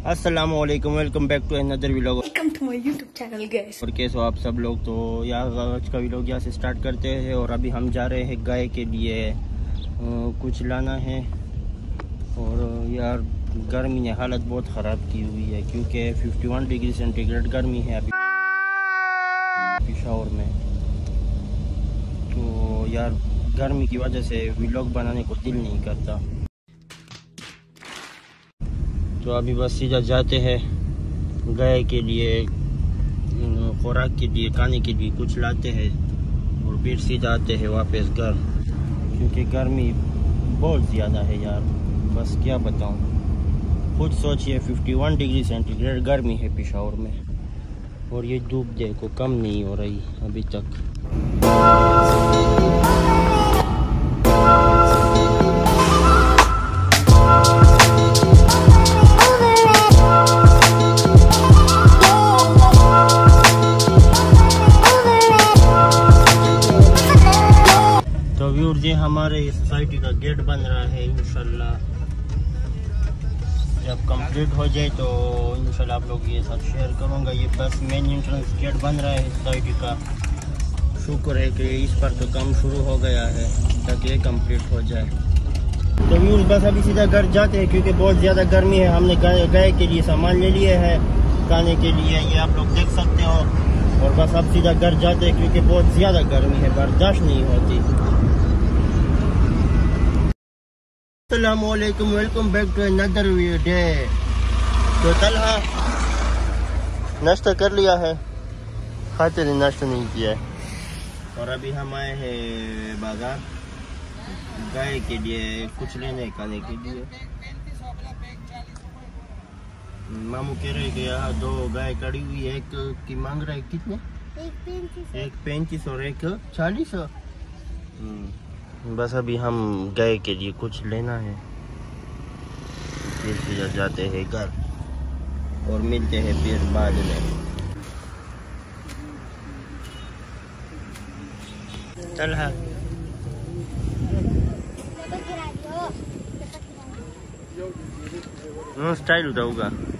अस्सलामुअलैकुम, welcome back to another vlog. Welcome to my YouTube channel guys. और कैसे हो आप सब लोग। तो यार आज का व्लॉग यहाँ से स्टार्ट करते हैं। और अभी हम जा रहे हैं गाय के लिए कुछ लाना है। और यार गर्मी ने हालत बहुत ख़राब की हुई है क्योंकि 51 डिग्री सेंटीग्रेड गर्मी है अभी पेशावर में। तो यार गर्मी की वजह से व्लॉग बनाने को दिल नहीं करता। तो अभी बस सीधा जाते हैं गाय के लिए खुराक के लिए, खाने के लिए कुछ लाते हैं और फिर सीधा आते हैं वापस घर क्योंकि गर्मी बहुत ज़्यादा है यार। बस क्या बताऊं, खुद सोचिए 51 डिग्री सेंटीग्रेड गर्मी है पेशावर में और ये धूप देखो कम नहीं हो रही अभी तक। ये हमारे सोसाइटी का गेट बन रहा है। इंशाल्लाह जब कंप्लीट हो जाए तो इंशाल्लाह आप लोग ये साथ शेयर करूँगा। ये बस मेन एंट्रेंस गेट बन रहा है सोसाइटी का। शुक्र है कि इस पर तो काम शुरू हो गया है ताकि ये कंप्लीट हो जाए। तो व्यूअर्स बस अभी सीधा घर जाते हैं क्योंकि बहुत ज़्यादा गर्मी है। हमने गाय के लिए सामान ले लिए है खाने के लिए, ये आप लोग देख सकते हो। और बस अब सीधा घर जाते हैं क्योंकि बहुत ज़्यादा गर्मी है, बर्दाश्त नहीं होती। अस्सलामुअलैकुम, welcome back to another day. तो तलहा नाश्ता कर लिया है, खाते ने नाश्ता नहीं किया है। और अभी हम आए हैं बाजार गाय के लिए कुछ लेने खाने के लिए। मामू कह रहे कि यहाँ 2 गाय खड़ी हुई है। एक की मांग रहा है कितने? एक 35 और एक 40। बस अभी हम गाय के लिए कुछ लेना है, फिर सीधा जाते हैं घर और मिलते हैं फिर बाद में। चल हाँ स्टाइल उठाऊंगा।